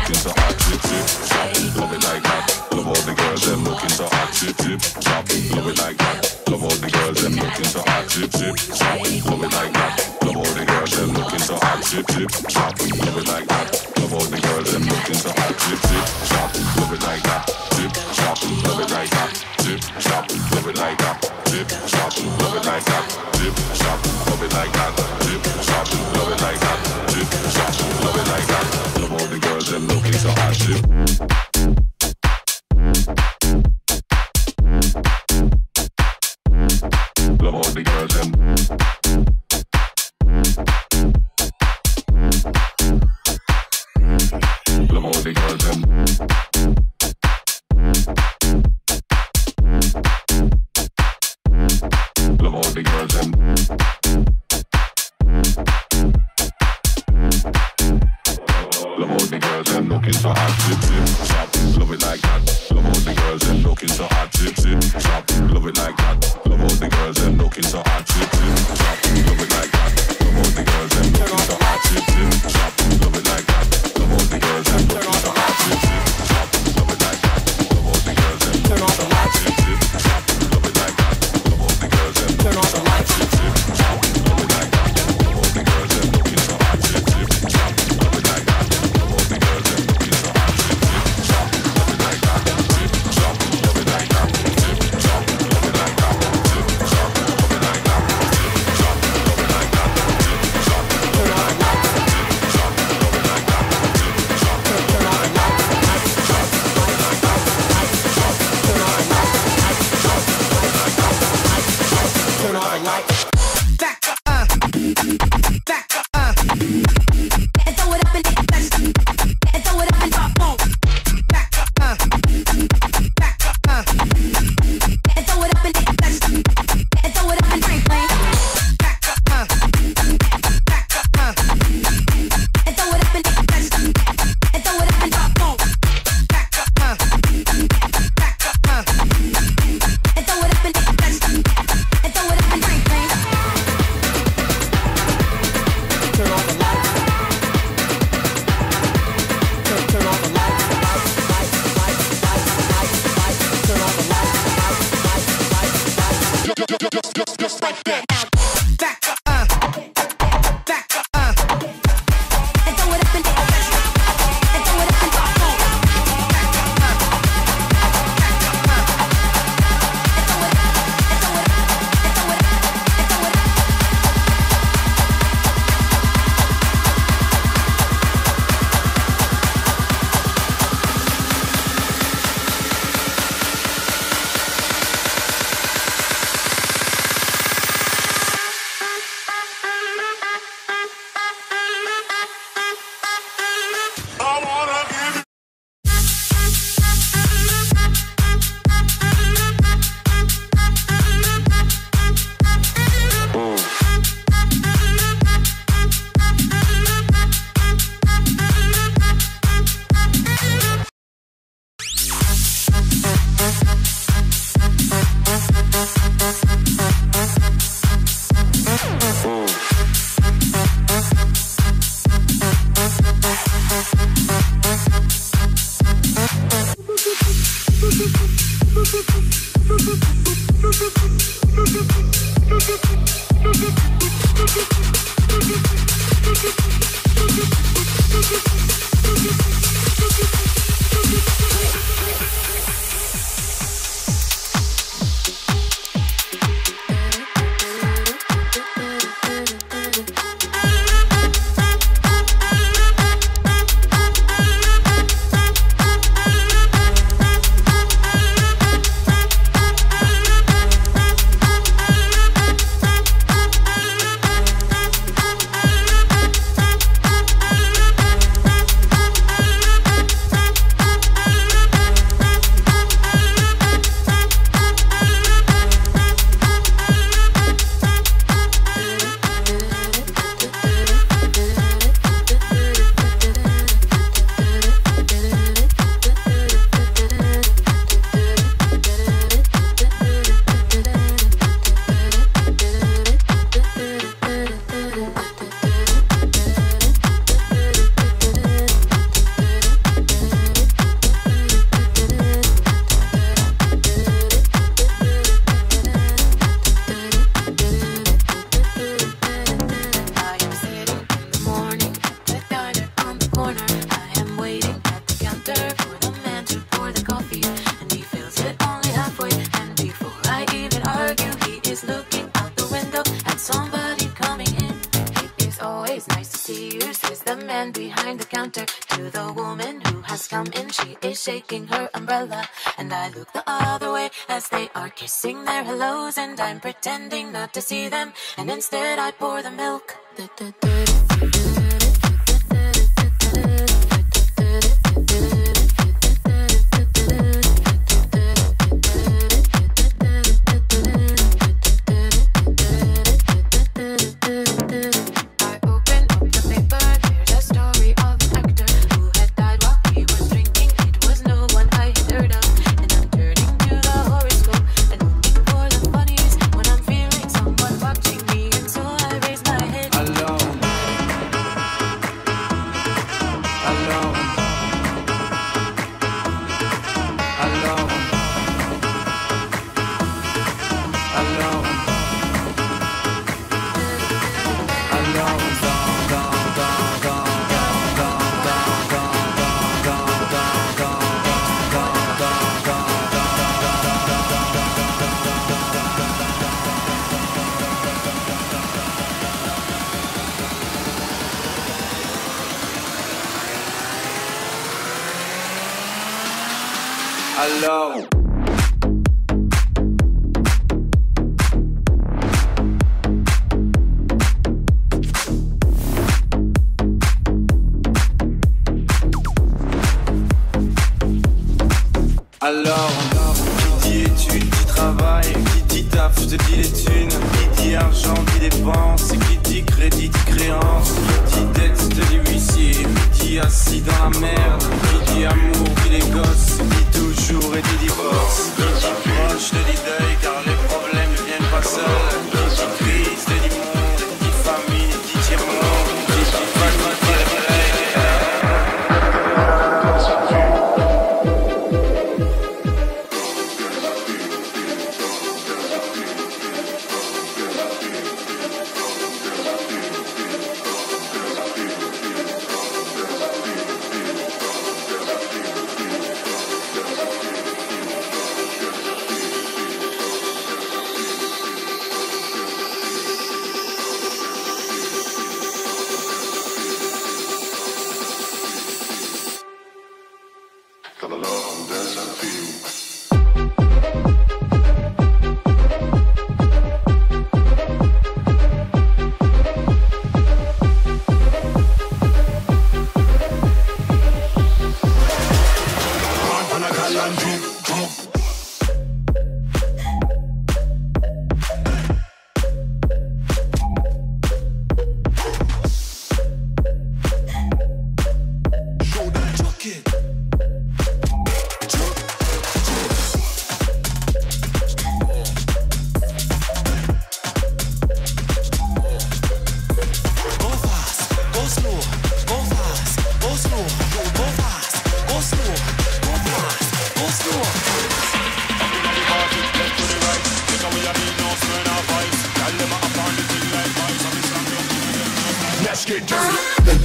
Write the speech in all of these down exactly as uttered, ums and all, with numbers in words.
looking so hot, tip, tip, chop, love it like that. Love all the girls them looking so hot, tip, tip, chop, love it like that. Love all the girls them looking so hot, tip, tip, chop, love it like that. Love all the girls them looking so hot, tip, tip, chop, love it like that. Love all the girls them looking so hot, tip, tip, chop, love it like that. Tip, chop, love it like that. Tip, chop, love it like that. Tip, chop, love it like that. Tip, chop, love it like that. Tip, chop, love it like that. Tip, chop, love it like that. Love all the girls them looking so hot, tip. Love all the girls them. Love all the girls them. Love all the girls them. Love all the girls them looking so hot, tip, tip, chop, love it like that. Love all the girls them looking so hot, tip, tip, chop, love it like that. Love all the girls them looking so hot, tip, tip, chop, love it like that. Love all the girls them looking so hot, tip, tip, chop, love it like that. Love all the girls them looking so hot, tip, tip, chop, love it like that. Love all the girls them looking so hot, tip, tip, chop, love it like that. Love all the girls them looking so hot, tip, tip, chop, love it like that. Love all the girls them looking so hot, tip, tip, chop, love it like that. Love all the girls them looking so hot, tip, tip, chop, love it like that. Tip, chop, love it like that. Tip, chop, love it like that. Tip, chop, love it like that. Tip, chop, love it like that. Tip, chop, love it like that. Tip, chop, love it like that. Tip, chop, love it like that. Chop, love it like that. Chop, love it like that. Chop, love it like that. Turn on the light. Back up, back up, and throw it up in the and throw it up in the boom. Back up, back up, and throw it up in the and throw it up in the plane. Back up, back up, and throw it up in the and throw it up in the boom. Back up, back up, and throw it up in the and throw it up in the plane. Turn on the lights. Turn, turn on the lights. Lights, lights, lights, lights, lights, lights. Turn on the lights. Lights, lights, lights, lights. Just, just, just, just, just like that. Back up, uh, back up, uh, and throw it up in the and throw it up in the phone. Back up, uh, back up, uh, and throw it up, and throw it up, and throw it up, and throw it up, and throw it up. counter for the man to pour the coffee, and he fills it only halfway. And before I even argue, he is looking out the window at somebody coming in. It is always nice to see you, says the man behind the counter to the woman who has come in. She is shaking her umbrella, and I look the other way as they are kissing their hellos, and I'm pretending not to see them, and instead I pour the milk. Hello. Alors, qui dit études, dit travail, qui dit taf, je te dis les thunes, qui dit argent, dit dépenses, qui dit crédit, dit créance, qui dit dette, je te dis huissier, qui dit assis dans la merde, qui dit amour, dit les gosses, dit toujours et dit divorce, qui dit proche, te dit deuil, car les problèmes ne viennent pas seuls, qui dit crise, te dit monde, qui dit famille, qui dit tiers-monde, qui dit pas de dire vrai. Let's get dirty.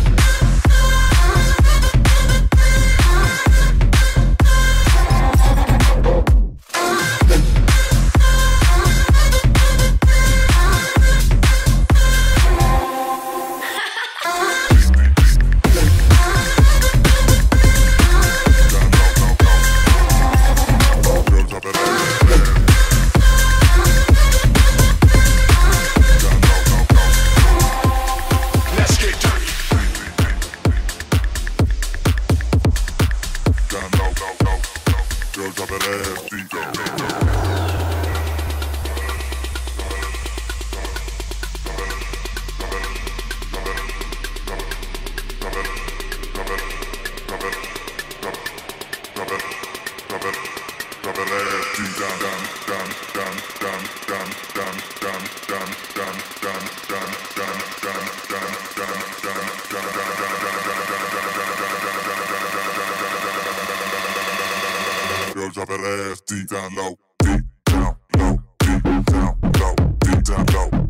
Drop that ass deep down low, deep down low, deep down low, deep down low.